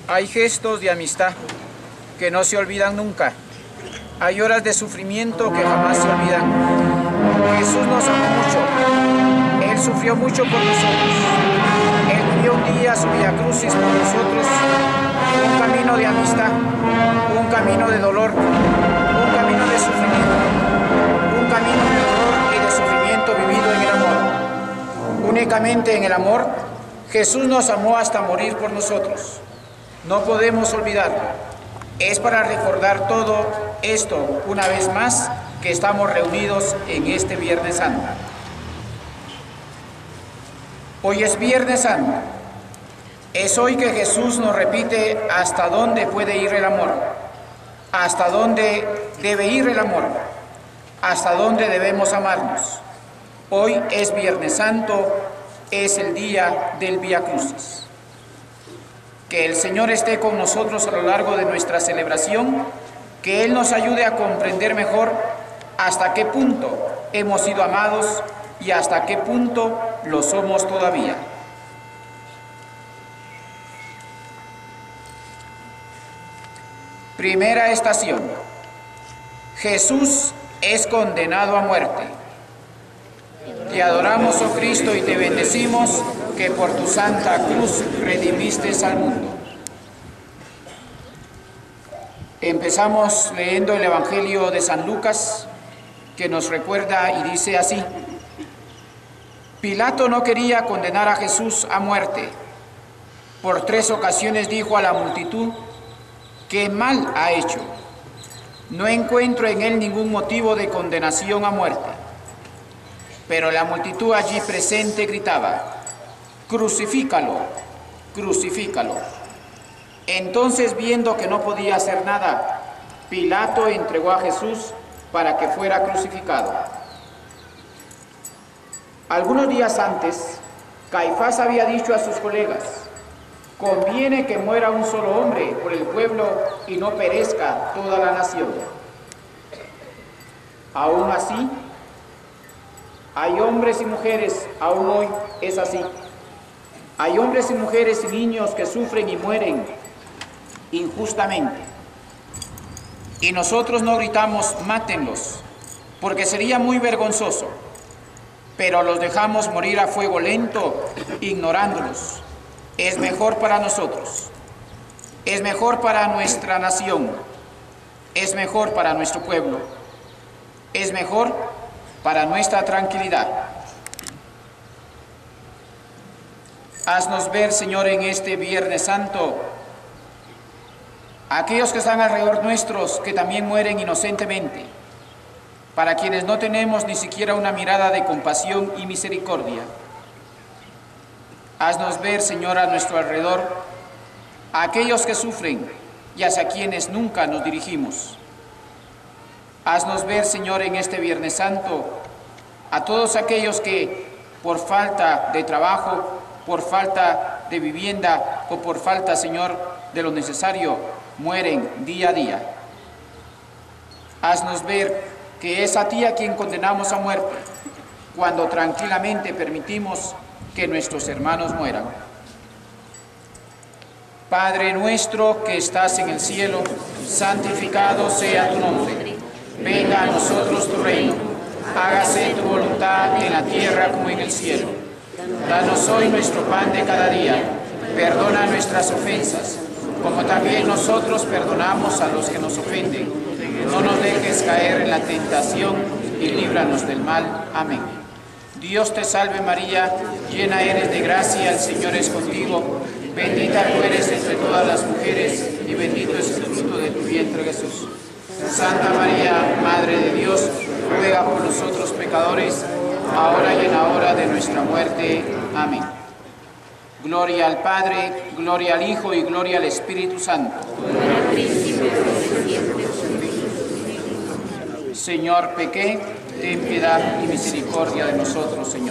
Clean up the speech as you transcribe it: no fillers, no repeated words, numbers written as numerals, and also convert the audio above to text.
Hay gestos de amistad que no se olvidan nunca. Hay horas de sufrimiento que jamás se olvidan. Jesús nos amó mucho. Él sufrió mucho por nosotros. Él vivió un día su vía crucis por nosotros. Un camino de amistad, un camino de dolor, un camino de sufrimiento, un camino de dolor y de sufrimiento vivido en el amor. Únicamente en el amor, Jesús nos amó hasta morir por nosotros. No podemos olvidarlo. Es para recordar todo esto una vez más que estamos reunidos en este Viernes Santo. Hoy es Viernes Santo. Es hoy que Jesús nos repite hasta dónde puede ir el amor, hasta dónde debe ir el amor, hasta dónde debemos amarnos. Hoy es Viernes Santo, es el día del Vía Crucis. Que el Señor esté con nosotros a lo largo de nuestra celebración, que Él nos ayude a comprender mejor hasta qué punto hemos sido amados y hasta qué punto lo somos todavía. Primera estación. Jesús es condenado a muerte. Te adoramos, oh Cristo, y te bendecimos, que por tu santa cruz redimiste al mundo. Empezamos leyendo el Evangelio de San Lucas, que nos recuerda y dice así: Pilato no quería condenar a Jesús a muerte. Por 3 ocasiones dijo a la multitud: ¿qué mal ha hecho? No encuentro en él ningún motivo de condenación a muerte. Pero la multitud allí presente gritaba: crucifícalo, crucifícalo. Entonces, viendo que no podía hacer nada, Pilato entregó a Jesús para que fuera crucificado. Algunos días antes, Caifás había dicho a sus colegas: conviene que muera un solo hombre por el pueblo y no perezca toda la nación. Aún así, hay hombres y mujeres, aún hoy es así. Hay hombres y mujeres y niños que sufren y mueren injustamente. Y nosotros no gritamos: mátenlos, porque sería muy vergonzoso, pero los dejamos morir a fuego lento, ignorándolos. Es mejor para nosotros, es mejor para nuestra nación, es mejor para nuestro pueblo, es mejor para nuestra tranquilidad. Haznos ver, Señor, en este Viernes Santo, a aquellos que están alrededor nuestros, que también mueren inocentemente, para quienes no tenemos ni siquiera una mirada de compasión y misericordia. Haznos ver, Señor, a nuestro alrededor, a aquellos que sufren y hacia quienes nunca nos dirigimos. Haznos ver, Señor, en este Viernes Santo, a todos aquellos que por falta de trabajo, por falta de vivienda o por falta, Señor, de lo necesario, mueren día a día. Haznos ver que es a ti a quien condenamos a muerte, cuando tranquilamente permitimos que nuestros hermanos mueran. Padre nuestro que estás en el cielo, santificado sea tu nombre. Venga a nosotros tu reino. Hágase tu voluntad en la tierra como en el cielo. Danos hoy nuestro pan de cada día. Perdona nuestras ofensas, como también nosotros perdonamos a los que nos ofenden. No nos dejes caer en la tentación y líbranos del mal. Amén. Dios te salve María, llena eres de gracia, el Señor es contigo. Bendita tú eres entre todas las mujeres y bendito es el fruto de tu vientre, Jesús. Santa María, Madre de Dios, ruega por nosotros pecadores, ahora y en la hora de nuestra muerte. Amén. Gloria al Padre, gloria al Hijo y gloria al Espíritu Santo. Señor, pequé, ten piedad y misericordia de nosotros, Señor.